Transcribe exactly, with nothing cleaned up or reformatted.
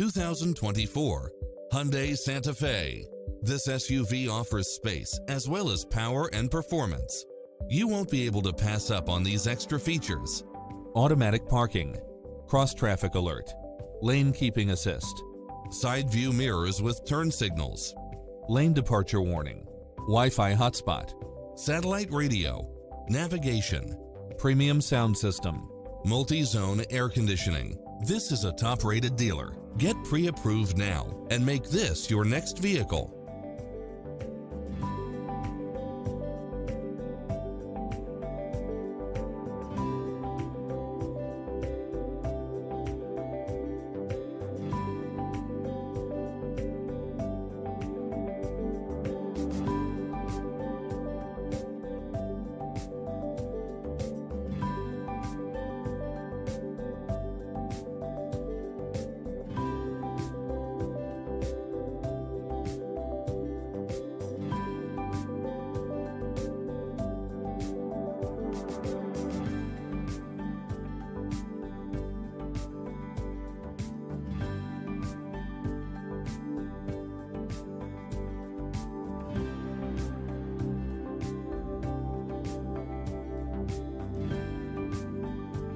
two thousand twenty-four Hyundai Santa Fe. This S U V offers space as well as power and performance. You won't be able to pass up on these extra features. Automatic parking, cross-traffic alert, lane keeping assist, side view mirrors with turn signals, lane departure warning, Wi-Fi hotspot, satellite radio, navigation, premium sound system, multi-zone air conditioning. This is a top-rated dealer. Get pre-approved now and make this your next vehicle.